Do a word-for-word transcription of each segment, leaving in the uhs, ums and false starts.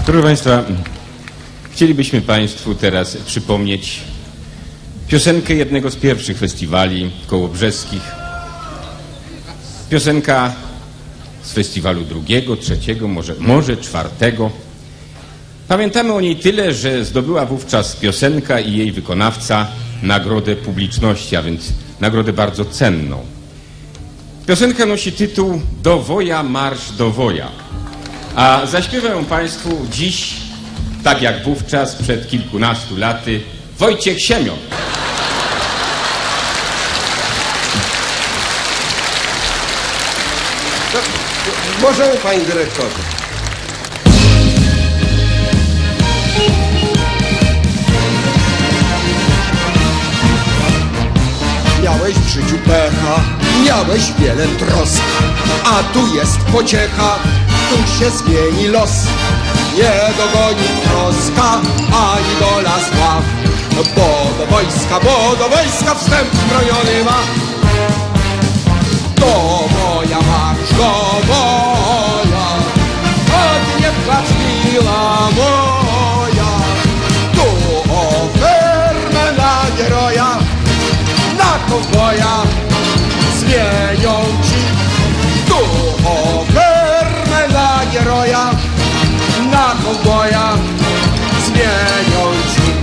Proszę Państwa, chcielibyśmy Państwu teraz przypomnieć piosenkę jednego z pierwszych festiwali kołobrzeskich. Piosenka z festiwalu drugiego, trzeciego, może, może czwartego. Pamiętamy o niej tyle, że zdobyła wówczas piosenka i jej wykonawca nagrodę publiczności, a więc nagrodę bardzo cenną. Piosenka nosi tytuł Do woja, marsz do woja. A zaśpiewają Państwu dziś, tak jak wówczas, przed kilkunastu laty, Wojciech Siemion. Możemy, Panie Dyrektorze. Miałeś w życiu pecha, miałeś wiele trosk, a tu jest pociecha, tu się zmieni los. Nie dogoni troska, ani dola zła, bo do wojska, bo do wojska wstęp zbrojony ma. Do woja marsz, do woja, choć nie płacz mila moja. Tu ofermę na heroja, na kowboja zmienią ci. Tu ofermę na heroja, na kowboja zmienią ci.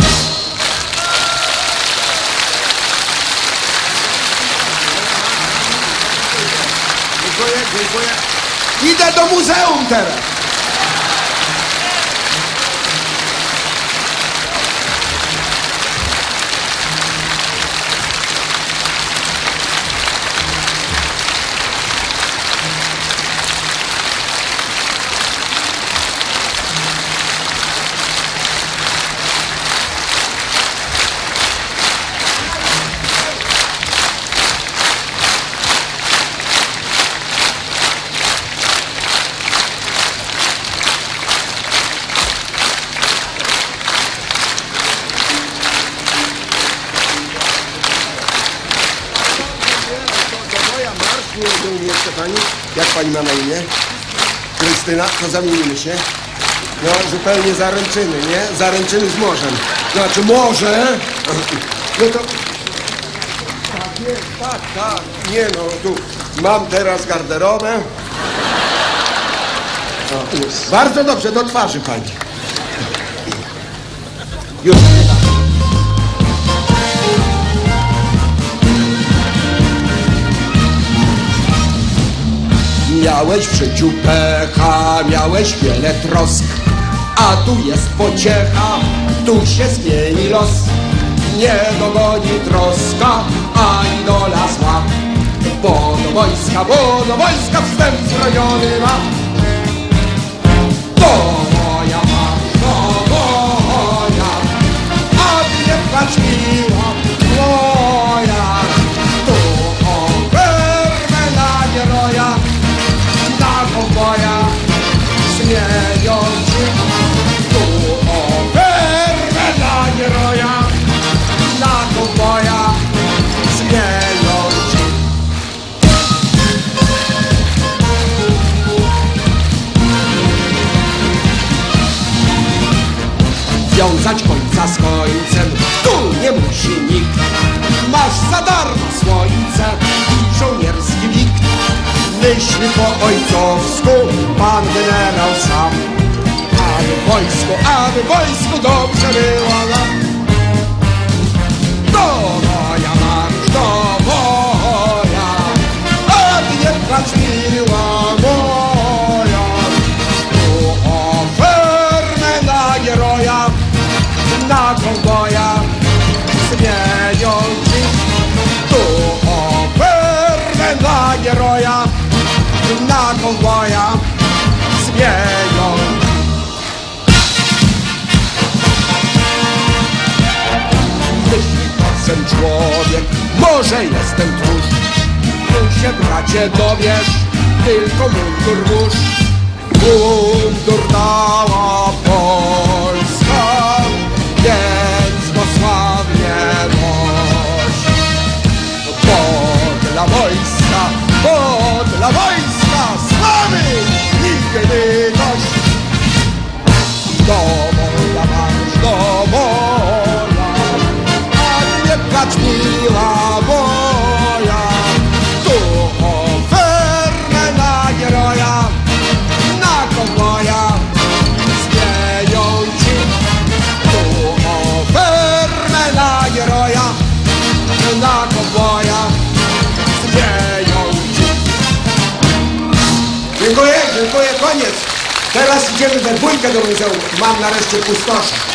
Dziękuję, dziękuję. Idę do muzeum teraz. Pani, jak pani ma na imię? Krystyna, to zamienimy się. No, zupełnie zaręczyny, nie? Zaręczyny z morzem. Znaczy morze. No to... Tak jest, tak, tak. Nie no, tu mam teraz garderobę. No, bardzo dobrze, do twarzy pani. Już. Miałeś w życiu pecha, miałeś wiele trosk, a tu jest pociecha, tu się zmieni los. Nie dogoni troska, ani dola zła, bo do wojska, bo do wojska wstęp zbrojony ma. Do woja marsz, do woja, a ty nie płacz miła moja. Tu ofermę na heroja, na kowboja zmienią ci. Tu ofermę na heroja, na kowboja zmienią ci. Wiązać końca z końcem tu nie musi nikt. Masz za darmo słońce i żołnierski wikt. Myśli po ojcowsku pan generał sam, aby wojsku, aby wojsku dobrze było nam. Do woja marsz, do woja, a ty nie płacz miła moja. Tu ofermę na heroja, na kowboja zmienią ci. Tu ofermę na heroja, na kowboja zmienią. Myśli czasem człowiek, może jestem tchórz. Tu się, bracie, dowiesz, tylko mundur włóż. Mundur dała Polska, więc go sławnie noś. Bo dla wojska, bo dla wojska sławy nigdy dość. Teraz idziemy we dwójkę do muzeum. Mam nareszcie pustosza.